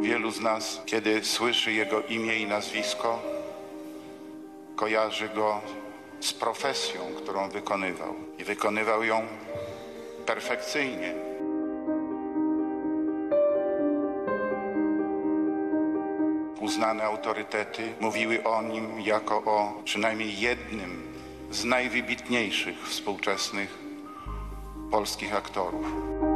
Wielu z nas, kiedy słyszy jego imię i nazwisko, kojarzy go z profesją, którą wykonywał. I wykonywał ją perfekcyjnie. Uznane autorytety mówiły o nim jako o przynajmniej jednym z najwybitniejszych współczesnych polskich aktorów.